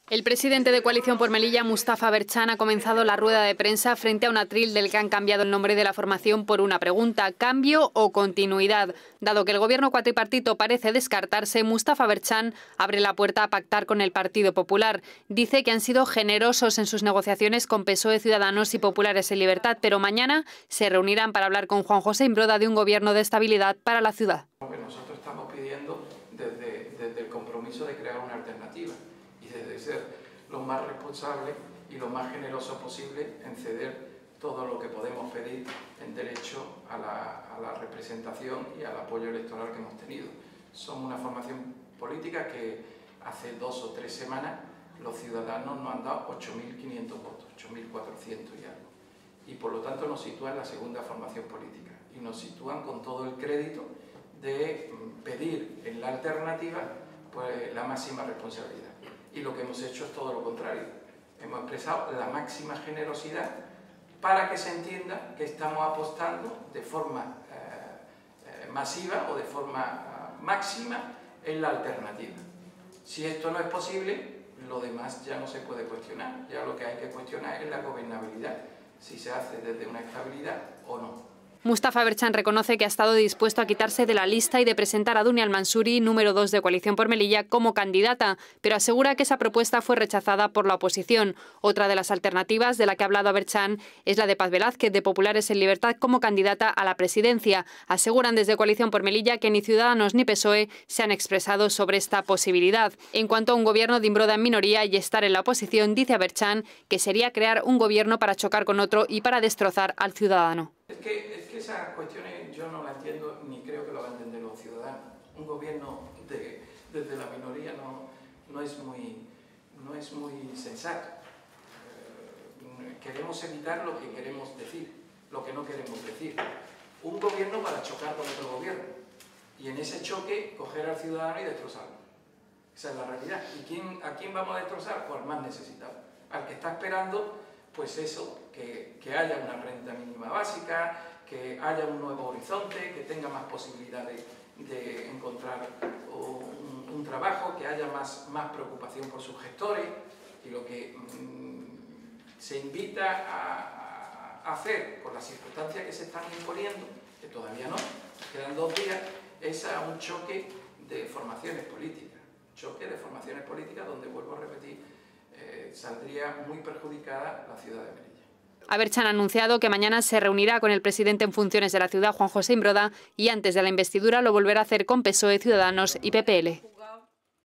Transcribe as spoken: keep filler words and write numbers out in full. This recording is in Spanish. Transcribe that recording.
El presidente de Coalición por Melilla, Mustafa Berchan, ha comenzado la rueda de prensa frente a un atril del que han cambiado el nombre de la formación por una pregunta: ¿cambio o continuidad? Dado que el gobierno cuatripartito parece descartarse, Mustafa Berchan abre la puerta a pactar con el Partido Popular. Dice que han sido generosos en sus negociaciones con P S O E, Ciudadanos y Populares en Libertad, pero mañana se reunirán para hablar con Juan José Imbroda de un gobierno de estabilidad para la ciudad. Lo que nosotros estamos pidiendo desde, desde el compromiso de crear una alternativa y desde ser lo más responsable y lo más generoso posible en ceder todo lo que podemos pedir en derecho a la, a la representación y al apoyo electoral que hemos tenido. Somos una formación política que hace dos o tres semanas los ciudadanos nos han dado ocho mil quinientos votos, ocho mil cuatrocientos y algo. Y por lo tanto nos sitúan en la segunda formación política y nos sitúan con todo el crédito de pedir en la alternativa pues, la máxima responsabilidad. Y lo que hemos hecho es todo lo contrario. Hemos expresado la máxima generosidad para que se entienda que estamos apostando de forma eh, eh, masiva o de forma eh, máxima en la alternativa. Si esto no es posible, lo demás ya no se puede cuestionar. Ya lo que hay que cuestionar es la gobernabilidad, si se hace desde una estabilidad o no. Mustafa Berchan reconoce que ha estado dispuesto a quitarse de la lista y de presentar a Dunia Al-Mansuri, número dos de Coalición por Melilla, como candidata, pero asegura que esa propuesta fue rechazada por la oposición. Otra de las alternativas de la que ha hablado Berchan es la de Paz Velázquez, de Populares en Libertad, como candidata a la presidencia. Aseguran desde Coalición por Melilla que ni Ciudadanos ni P S O E se han expresado sobre esta posibilidad. En cuanto a un gobierno de Imbroda en minoría y estar en la oposición, dice Berchan que sería crear un gobierno para chocar con otro y para destrozar al ciudadano. Es que, es que esas cuestiones yo no las entiendo ni creo que lo van a entender los ciudadanos. Un gobierno de, desde la minoría no, no, es, muy, no es muy sensato. Eh, queremos evitar lo que queremos decir, lo que no queremos decir. Un gobierno para chocar con otro gobierno y en ese choque coger al ciudadano y destrozarlo. Esa es la realidad. ¿Y quién, a quién vamos a destrozar? Pues al más necesitado. Al que está esperando pues eso, que, que haya una renta mínima básica, que haya un nuevo horizonte, que tenga más posibilidades de encontrar un, un trabajo, que haya más, más preocupación por sus gestores, y lo que mmm, se invita a, a hacer con las circunstancias que se están imponiendo, que todavía no, quedan dos días, es a un choque de formaciones políticas, choque de formaciones políticas donde, vuelvo a repetir, Eh, saldría muy perjudicada la ciudad de Melilla. Berchan ha anunciado que mañana se reunirá con el presidente en funciones de la ciudad, Juan José Imbroda, y antes de la investidura lo volverá a hacer con P S O E, Ciudadanos y P P L.